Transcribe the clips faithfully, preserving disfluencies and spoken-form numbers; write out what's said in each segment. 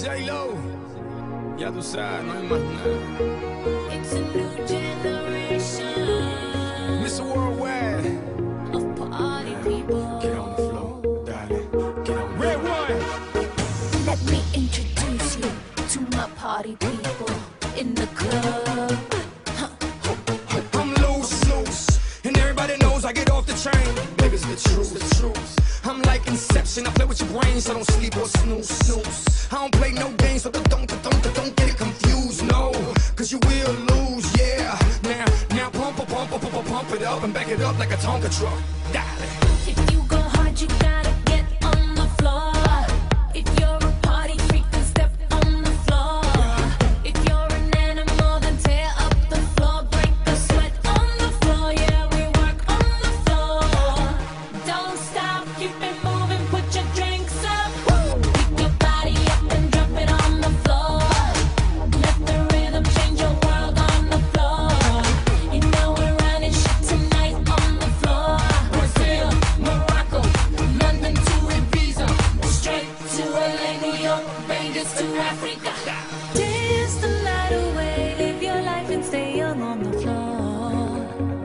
J-Lo, ya tú sabes, no hay más nada. It's a new generation. mister Worldwide. Of party people. Get on the floor, darling. Get on the Red one. Let me introduce you to my party people in the club. I'm loose, loose, and everybody knows I get off the train. Baby's the truth, the truth. I'm like Inception, I play with your brain, so don't sleep or snooze, snooze. I don't play no games, so don't, don't, don't, don't get it confused, no. Cause you will lose, yeah. Now, now pump, pump, pump, pump, pump, pump it up and back it up like a Tonka truck. Darling. If you go hard, you gotta get on the floor. If you're a party freak, then step on the floor. If you're an animal, then tear up the floor. Break the sweat on the floor, yeah, we work on the floor. Don't stop, keep it moving, put your drinks up. Pick your body up and drop it on the floor. Let the rhythm change your world on the floor. You know we're running shit tonight on the floor. Brazil, Morocco, London to Ibiza, straight to L A, New York, Vegas to Africa. Dance the night away, live your life and stay young on the floor.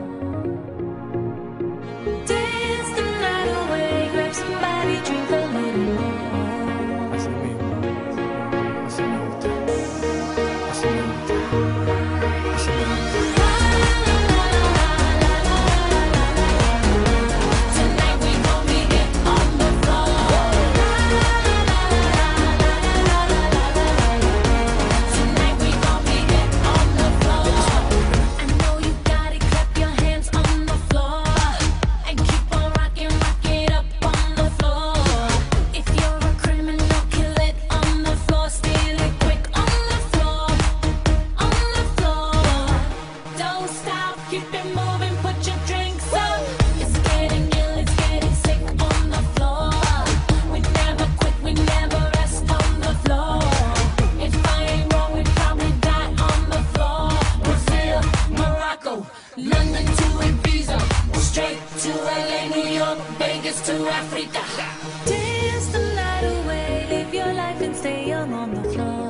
Dance the night away, grab somebody, drink a little more. Así mismo, así me gusta, así me gusta, así me gusta. Tonight we gon' be it on the floor. Tonight we gon' be it on the floor. I know you got it, clap your hands on the floor. And keep on rocking, rock it up on the floor. If you're a criminal, kill it on the floor. Steal it quick on the floor. On the floor. Don't stop, keep it moving, put your drinks up. It's getting ill, it's getting sick on the floor. We never quit, we never rest on the floor. If I ain't wrong, we probably die on the floor. Brazil, Morocco, London to Ibiza, straight to L A, New York, Vegas to Africa. Dance the night away, live your life and stay young on the floor.